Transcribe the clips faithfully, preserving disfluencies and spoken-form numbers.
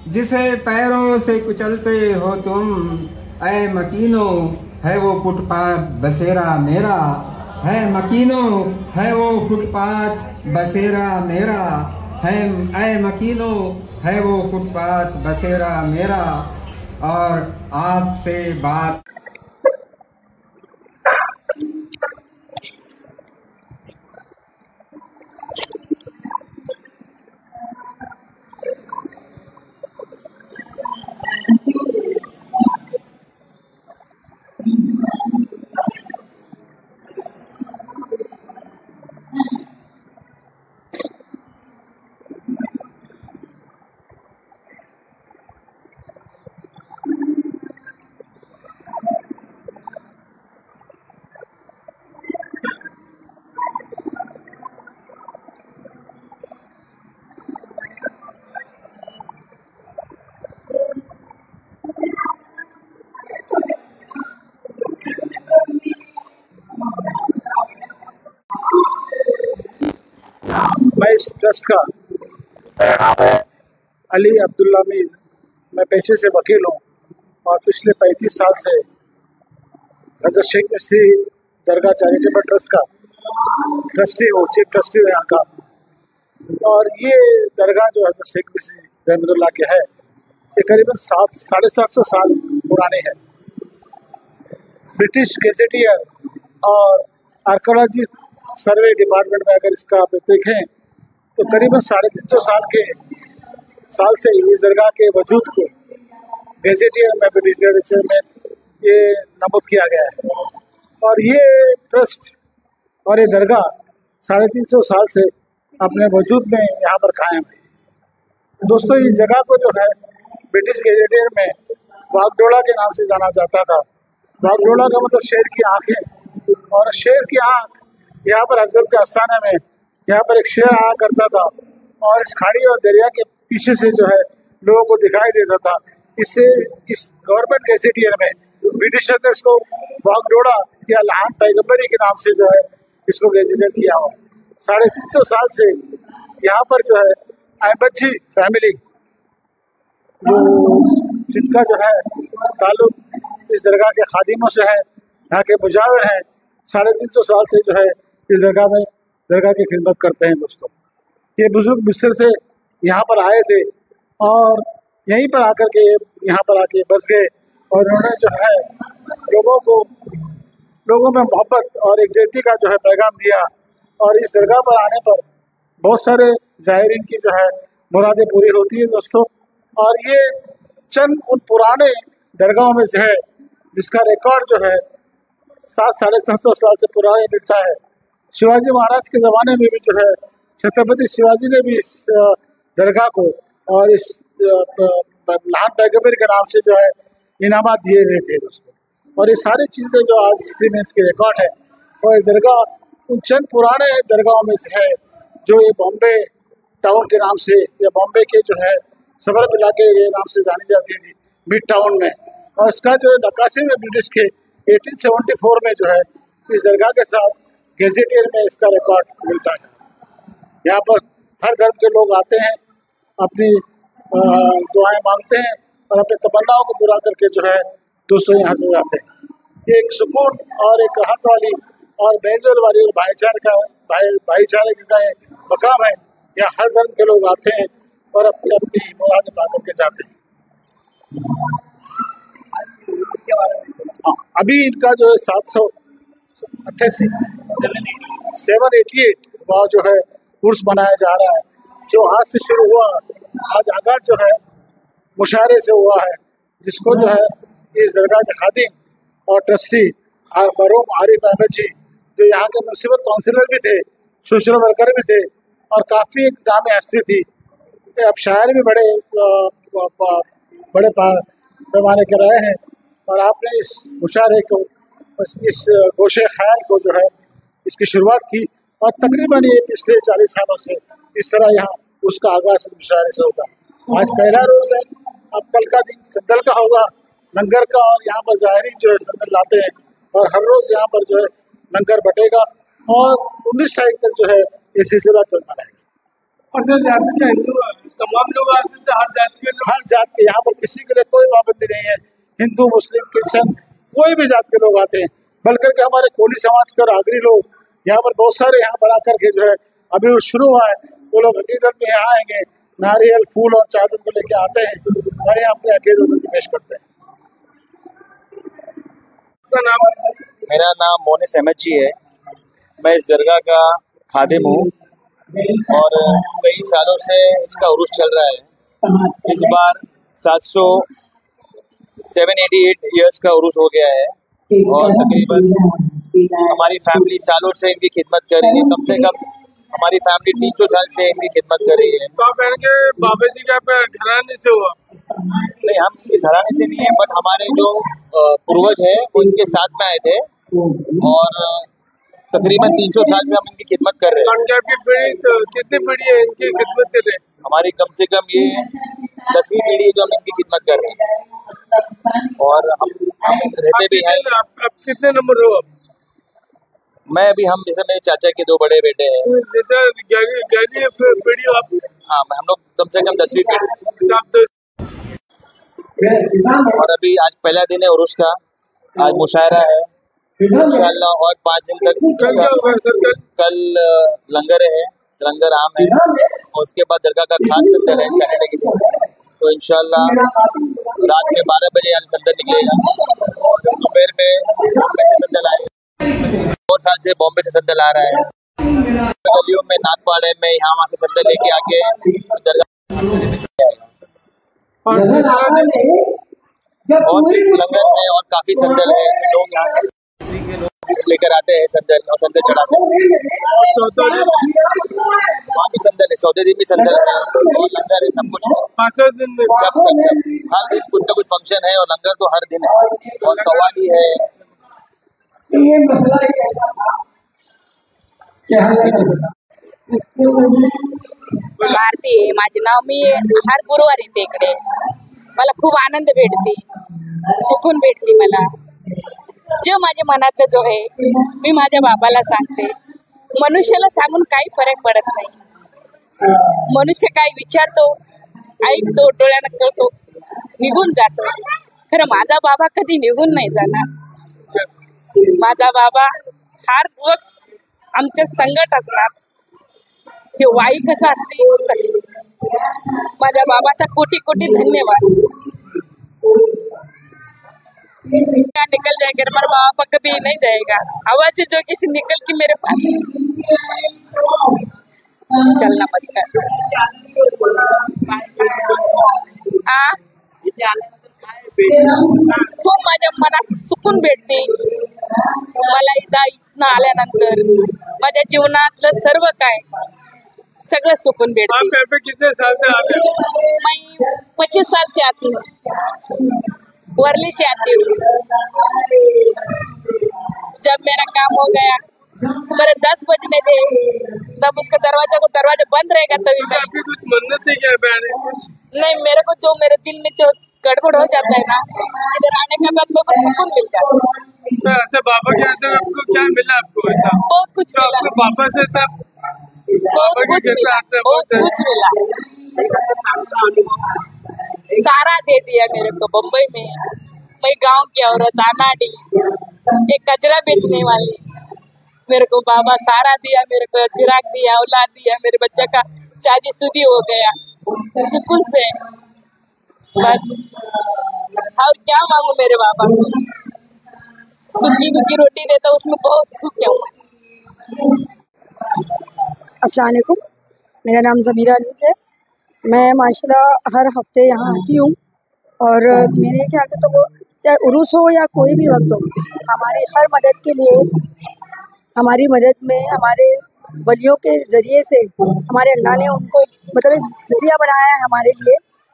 जिसे पैरों से कुचलते हो तुम, ऐ मकीनो है वो फुटपाथ बसेरा मेरा, है मकीनो है वो फुटपाथ बसेरा मेरा, है ऐ मकीनो है वो फुटपाथ बसेरा मेरा। और आपसे बात मैं इस ट्रस्ट का अली अब्दुल्ला मीर, मैं पेशे से वकील हूँ और पिछले पैंतीस साल से हज़रत शेख मिस्री दरगाह चैरिटेबल ट्रस्ट का ट्रस्टी हूँ, चीफ ट्रस्टी हूँ यहाँ का। और ये दरगाह जो हज़रत शेख मिस्री रहमतुल्लाह के है, ये करीबन सात साढ़े सात सौ साल पुरानी है। ब्रिटिश गेजेटियर और आर्कोलॉजी सर्वे डिपार्टमेंट में अगर इसका आप देखें तो करीबन साढ़े तीन सौ साल के साल से इस दरगाह के वजूद को गेजेटियर में ब्रिटिश गेजेटियर में ये नमूद किया गया है। और ये ट्रस्ट और ये दरगाह साढ़े तीन सौ साल से अपने वजूद में यहाँ पर कायम है। दोस्तों, इस जगह को जो है ब्रिटिश गेजेटियर में वागडोला के नाम से जाना जाता था। वागडोला का मतलब शेर की आँखें, और शेर की आँख यहाँ पर हजरत के आस्थाने में यहाँ पर एक शेर आया करता था और इस खाड़ी और दरिया के पीछे से जो है लोगों को दिखाई देता था। इससे इस गवर्नमेंट गेजेटियर में ब्रिटिशर ने इसको वागडोला या लहान पैगम्बरी के नाम से जो है इसको गेजेटेड किया हुआ। साढ़े तीन सौ साल से यहाँ पर जो है अहमद जी फैमिली, जो जिनका जो है ताल्लुक इस दरगाह के खादिमों से है, यहाँ के मुजावर हैं, साढ़े तीन सौ साल से जो है इस दरगाह में दरगाह की खिदमत करते हैं। दोस्तों, ये बुजुर्ग मिस्र से यहाँ पर आए थे और यहीं पर आकर के यहाँ पर आके बस गए और उन्होंने जो है लोगों को लोगों में मोहब्बत और एकजुटता का जो है पैगाम दिया। और इस दरगाह पर आने पर बहुत सारे ज़ायरीन की जो है मुरादें पूरी होती है दोस्तों। और ये चंद उन पुराने दरगाहों में से है जिसका रिकॉर्ड जो है सात साढ़े सात सौ साल से पुराने मिलता है। शिवाजी महाराज के ज़माने में भी जो है छत्रपति शिवाजी ने भी इस दरगाह को और इस लहान पैगम्बर के नाम से जो है इनामात दिए गए थे दोस्तों। और ये सारी चीज़ें जो आज हिस्ट्री में इसके रिकॉर्ड है, और ये दरगाह उन चंद पुराने दरगाहों में से है जो ये बॉम्बे टाउन के नाम से या बॉम्बे के जो है सबर्ब इलाके के नाम से जानी जाती थी, मिड टाउन में। और इसका जो नक्काशी में ब्रिटिश के अठारह सौ चौहत्तर में जो है इस दरगाह के साथ गेजेटियर में इसका रिकॉर्ड मिलता है। यहाँ पर हर धर्म के लोग आते हैं, अपनी दुआएं मांगते हैं और अपने तमन्नाओं को पूरा करके जो है दोस्तों यहाँ से जाते हैं। ये एक सुकून और एक राहत वाली और बेजोल वाली और भाईचारे का भाई भाईचारे का मकाम है। यहाँ हर धर्म के लोग आते हैं और अपनी अपनी मुरादें पा करके जाते हैं। हाँ, अभी इनका जो है सात सौ अट्ठासी सेवन एटी एट वह जो है उर्स मनाया जा रहा है, जो आज से शुरू हुआ। आज आगाज जो है मुशायरे से हुआ है, जिसको जो है इस दरगाह के खादिम और ट्रस्टी मरहूम आरिफ अहमद जी, जो यहाँ के म्यूनसिपल काउंसिलर भी थे, सोशल वर्कर भी थे और काफ़ी एक नामी हस्ती थी। अब शायर भी बड़े बड़े पैमाने के रहे हैं। और आपने इस मुशायरे को, इस गोशे ख्याल को जो है इसकी शुरुआत की और तकरीबन ये पिछले चालीस सालों से इस तरह यहाँ उसका आगाज मुशायरे से होता है। आज पहला रोज़ है, अब कल का दिन संदल का होगा, लंगर का, और यहाँ पर ज़ायरीन जो है संदल लाते हैं और हर रोज़ यहाँ पर जो है लंगर बटेगा और उन्नीस तारीख तक जो है ये सिलसिला चलता रहेगा। और सर जाति का हिंदू तमाम लोग आ सकते हैं, हर जाति के लोग? हर जात के, यहाँ पर किसी के लिए कोई पाबंदी नहीं है। हिंदू, मुस्लिम, क्रिश्चियन, कोई भी जात के लोग आते हैं। बल्कि के हमारे कोली समाज के और आगरी लोग यहाँ पर बहुत सारे यहाँ पर आकर के जो है अभी वो शुरू हुआ है, वो लोग अकीदत में यहाँ आएंगे, नारियल, फूल और चादर को लेके आते हैं और यहाँ अपने अकीदत पेश करते हैं। नाम? मेरा नाम मोनिस अहमद जी है। मैं इस दरगाह का खादिम हूँ और कई सालों से इसका उरूस चल रहा है। इस बार सात सौ सेवन एटी एट ईयर्स का उरूस हो गया है और तकरीबन हमारी फैमिली सालों से इनकी खिदमत कर रही है। कम से कम हमारी फैमिली तीन सौ साल से इनकी खिदमत कर रही है। तो आप के बाबा जी का घराने से हुआ? नहीं, हम घराने से नहीं है, बट हमारे जो पूर्वज है वो इनके साथ में आए थे और तकरीबन तीन सौ साल से हम इनकी खिदमत कर रहे हैं। आपकी पीढ़ी तो कितनी पीढ़ी है इनकी खिदमत के लिए? हमारी कम से कम ये दसवीं पीढ़ी है जो हम इनकी खिदमत कर रहे हैं और हम, हम रहते भी हैं। आप, आप कितने नंबर हो? मैं अभी हम जैसे मेरे चाचा के दो बड़े बेटे हैं। जैसे ग्यारहवीं ग्यारहवीं पीढ़ी हो आप? हाँ, हम लोग कम से कम दसवीं पीढ़ी। तो और अभी आज पहला दिन है उर्स का, आज मुशायरा है इंशाल्लाह और पाँच दिन तक कल क्या होगा सर? कल कल लंगर है, लंगर आम है और उसके बाद दरगाह का खास संदल है सैटरडे के दिन। तो इंशाल्लाह रात में बारह बजे यहाँ संदल निकलेगा और दोपहर में बॉम्बे से संदल आएगा। बहुत साल से बॉम्बे से संदल आ रहा है, गलियों में नागपाड़े में यहाँ वहाँ से संदल लेके आके दरगाह और और फिर लंगर है और काफी संदल है। लोग यहाँ लेकर आते हैं संदल और संदल चढ़ाते हैं। वहाँ भी संदल है, सौदे दिन भी संदल है और लंगर है, सब कुछ है। पाँचों दिन में सब सब सब हर दिन कुछ ना कुछ फंक्शन है और लंगर तो हर दिन है और कवाली है। भारती आहे माझे नाव. मी हर गुरुवारी येते इकडे. मला खूप आनंद भेटते, सुकून भेटते मला. जे माझ्या मनाचं जो आहे मी माझ्या बाबाला सांगते. मनुष्याला सांगून काही फरक पडत नाही. मनुष्य काय विचारतो, ऐकतो, डोळ्यानं कळतो, निघून जातो. खरं माझा बाबा कधी निघून नाही जाणार. माझा बाबा हर वक्त आमच्या संगत असणार. हे वाई कसं असते तशी. माझ्या बाबाचा कोटी कोटी धन्यवाद. निकल जाएगा हमारा बाबा कभी नहीं जाएगा. हवा से जो किसी निकल के मेरे पास. चल नमस्कार. हाँ, खूप माझ्या मनात सुकून भेटते. मला इथं इथनं आल्यानंतर माझ्या जीवनातलं सर्व काय सगळं सुकून भेटते. आप यहाँ पे कितने साल से आते हैं? मैं पच्चीस साल से आती हूँ, वर्ली से आती हूँ. जब मेरा काम हो गया मेरे दस बजने थे, तब उसका दरवाजा को दरवाजा बंद रहेगा तभी मैं. आपकी कुछ मन्नत है क्या बहन? कुछ नहीं, मेरे को जो मेरे दिल में जो गड़बड़ हो जाता है ना, इधर आने के बाद मेरे को सुकून मिल जाता है. तो ऐसे बाबा के ऐसे आपको क्या मिला? आपको ऐसा बहुत कुछ तो मिला, आपको पापा से तब बहुत कुछ मिला, बहुत कुछ मिला. सारा दे दिया मेरे को बम्बई में. मैं गांव की औरत अनाड़ी, एक कचरा बेचने वाली, मेरे को बाबा सारा दिया. मेरे को चिराग दिया, औलाद दिया, मेरे बच्चे का शादी शुदी हो गया सुकून से. बस और क्या मांगू मेरे बाबा को. सूखी बुकी रोटी देता उसमें बहुत खुश हूँ. अस्सलाम वालेकुम, मेरा नाम ज़मीरा अनीस है. मैं माशाल्लाह हर हफ्ते यहाँ आती हूँ और मेरे ख्याल से तो वो चाहे उरूस हो या कोई भी वक्त हो, हमारी हर मदद के लिए, हमारी मदद में हमारे वलियों के ज़रिए से हमारे अल्लाह ने उनको मतलब एक ज़रिया बनाया है हमारे लिए.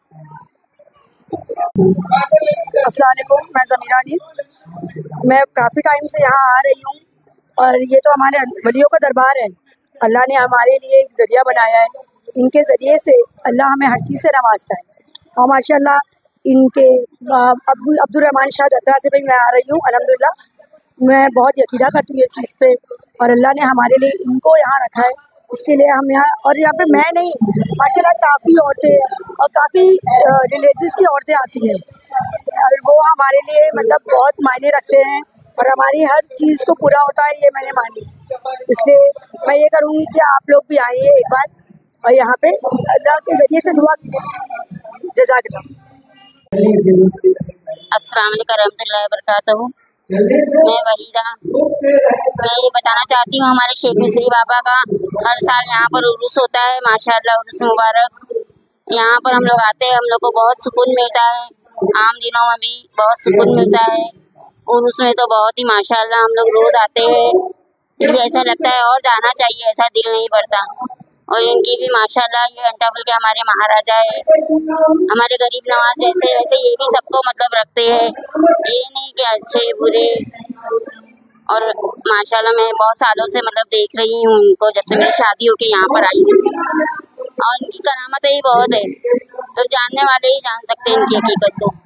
अस्सलाम वालेकुम, मैं ज़मीरा अनीस. मैं काफ़ी टाइम से यहाँ आ रही हूँ और ये तो हमारे वलियों का दरबार है. अल्लाह ने हमारे लिए एक ज़रिया बनाया है. इनके ज़रिए से अल्लाह हमें हर चीज़ से नवाजता है. और माशाल्लाह इनके अब्दुल अब्दुल रहमान शाह दरगाह से भी मैं आ रही हूँ. अल्हम्दुलिल्लाह मैं बहुत यकीदा करती हूँ ये चीज़ पे और अल्लाह ने हमारे लिए इनको यहाँ रखा है उसके लिए हम यहाँ, और यहाँ पे मैं नहीं, माशाल्लाह काफ़ी औरतें और काफ़ी रिलीजियस की औरतें आती हैं, और वो हमारे लिए मतलब बहुत मायने रखते हैं और हमारी हर चीज़ को पूरा होता है, ये मैंने मानी। इसलिए मैं ये करूँगी कि आप लोग भी आइए एक बार और यहाँ पे अल्लाह के ज़रिए से दुआ कीजिए। जज़ाकल्लाह। अस्सलाम वालेकुम रहमतुल्लाहि व बरकातहू। मैं वहीदा, मैं ये बताना चाहती हूँ, हमारे शेख मिस्री बाबा का हर साल यहाँ पर उर्स होता है। माशाअल्लाह उर्स मुबारक। यहाँ पर हम लोग आते हैं, हम लोग को बहुत सुकून मिलता है। आम दिनों में भी बहुत सुकून मिलता है, उर्स में तो बहुत ही माशाअल्लाह हम लोग रोज़ आते हैं। फिर भी ऐसा लगता है और जाना चाहिए, ऐसा दिल नहीं भरता। और इनकी भी माशाल्लाह, ये अंटापुल के हमारे महाराजा है, हमारे गरीब नवाज जैसे वैसे ये भी सबको मतलब रखते हैं, ये नहीं कि अच्छे बुरे। और माशाल्लाह मैं बहुत सालों से मतलब देख रही हूँ उनको, जब से मेरी शादी होके यहाँ पर आई हूँ, और इनकी करामतें ही बहुत है, तो जानने वाले ही जान सकते हैं इनकी हकीकत को।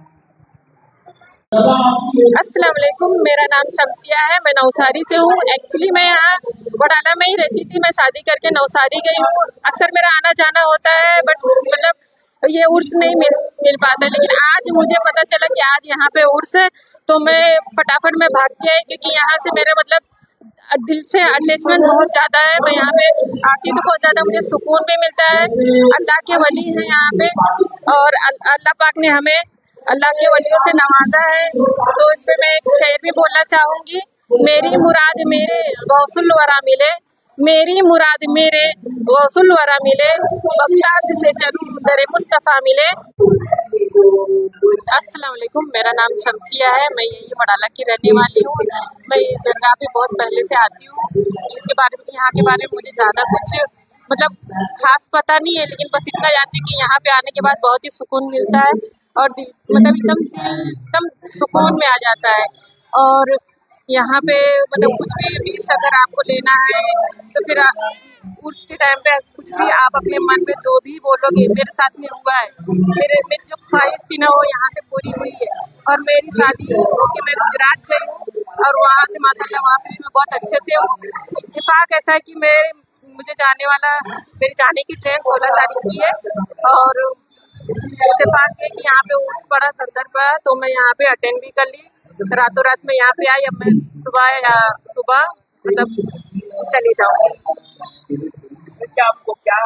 अस्सलाम वालेकुम, मेरा नाम शमसिया है, मैं नवसारी से हूँ। एक्चुअली मैं यहाँ वडाला में ही रहती थी, मैं शादी करके नवसारी गई हूँ। अक्सर मेरा आना जाना होता है, बट मतलब ये उर्स नहीं मिल मिल पाता। लेकिन आज मुझे पता चला कि आज यहाँ पे उर्स है, तो मैं फटाफट में भाग के आई, क्योंकि यहाँ से मेरा मतलब दिल से अटैचमेंट बहुत ज़्यादा है। मैं यहाँ पे आती तो बहुत ज़्यादा मुझे सुकून भी मिलता है। अल्लाह के वली हैं यहाँ पे, और अल्लाह पाक ने हमें अल्लाह के वलियों से नवाजा है। तो इस पे मैं एक शेर भी बोलना चाहूँगी। मेरी मुराद मेरे गौसुल वरा मिले, मेरी मुराद मेरे गौसुल वरा मिले, बगदाद से चलूँ दरे मुस्तफ़ा मिले। अस्सलाम वालेकुम, मेरा नाम शमसिया है, मैं यही वडाला की रहने वाली हूँ। मैं इस दरगाह पे बहुत पहले से आती हूँ। इसके बारे में, यहाँ के बारे में मुझे ज़्यादा कुछ मतलब खास पता नहीं है, लेकिन बस इतना जानती हूँ कि यहाँ पे आने के बाद बहुत ही सुकून मिलता है, और दिल मतलब एकदम दिल एकदम सुकून में आ जाता है। और यहाँ पे मतलब कुछ भी डिश अगर आपको लेना है तो फिर उर्स के टाइम पे कुछ भी आप अपने मन में जो भी बोलोगे, मेरे साथ में हुआ है। मेरे मेरी जो ख्वाहिश थी ना, वो यहाँ से पूरी हुई है। और मेरी शादी होके मैं गुजरात गई हूँ, और वहाँ से माशाल्लाह वहाँ पे भी मैं बहुत अच्छे से हूँ। इत्तेफाक ऐसा है कि मैं मुझे जाने वाला मेरी जाने की ट्रेन सोलह तारीख की है, और इत्तेफाक है कि यहाँ पे उर्स बड़ा संदर्भ है, तो मैं यहाँ पे अटेंड भी कर ली। रातों रात में यहाँ पे आई, अब मैं सुबह या सुबह मतलब चली जाऊँगी। क्या आपको क्या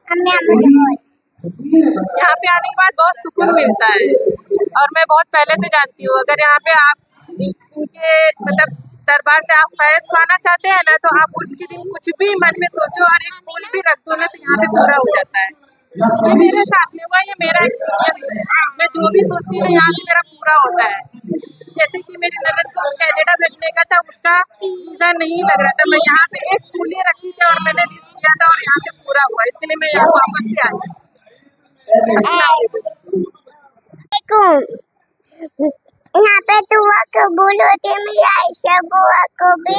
यहाँ पे आने के बाद बहुत सुकून मिलता है, और मैं बहुत पहले से जानती हूँ। अगर यहाँ पे आप इनके मतलब दरबार से आप फैज़ पाना चाहते हैं ना, तो आप उसके दिन कुछ भी मन में सोचो और एक फूल भी रख दो ना, तो यहाँ पे पूरा हो जाता है। ये मेरे साथ में हुआ, ये मेरा एक्सपीरियंस है। मैं जो भी सोचती हूँ यहाँ से मेरा पूरा होता है। जैसे कि मेरी ननद को कनाडा भेजने का था, उसका वीज़ा नहीं लग रहा था, मैं यहाँ पे एक फूल ही रखी थी और मैंने रिस्क किया था, और यहाँ से पूरा हुआ। इसके लिए मैं यहाँ वापस से आई। यहाँ पे दुआ कबूल होती है, मेरी आयशा बुआ को भी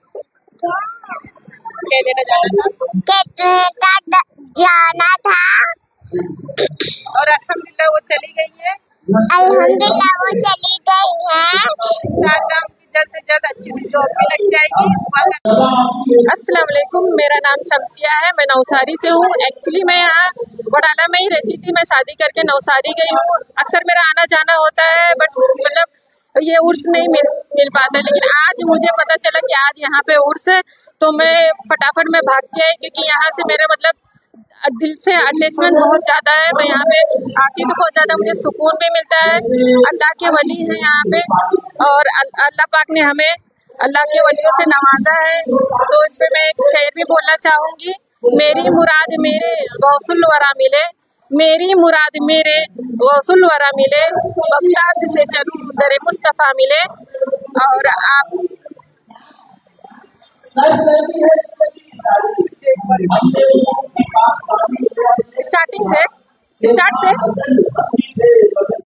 कनाडा जाना था कनाडा जाना था और अल्हम्दुलिल्लाह वो चली गई है। अल्हम्दुलिल्लाह वो चली गई है। इंशाअल्लाह उनकी जल्द से जल्द अच्छी सी जॉब भी लग जाएगी। अस्सलाम वालेकुम, मेरा नाम शमसिया है, मैं नवसारी से हूँ। एक्चुअली मैं यहाँ वडाला में ही रहती थी, मैं शादी करके नवसारी गई हूँ। अक्सर मेरा आना जाना होता है, बट मतलब ये उर्स नहीं मिल मिल पाता। लेकिन आज मुझे पता चला कि आज यहाँ पे उर्स है, तो मैं फटाफट में भाग के आई, क्योंकि यहाँ से मेरा मतलब दिल से अटैचमेंट बहुत ज़्यादा है। मैं यहाँ पे आती तो बहुत ज़्यादा मुझे सुकून भी मिलता है। अल्लाह के वली हैं यहाँ पे, और अल्लाह पाक ने हमें अल्लाह के वलियों से नवाजा है। तो इस पे मैं एक शेर भी बोलना चाहूँगी। मेरी मुराद मेरे गौसुल वरा मिले, मेरी मुराद मेरे गौसुल वरा मिले, बगदाद से चलूँ दरे मुस्तफ़ा मिले। और आप स्टार्टिंग से स्टार्ट से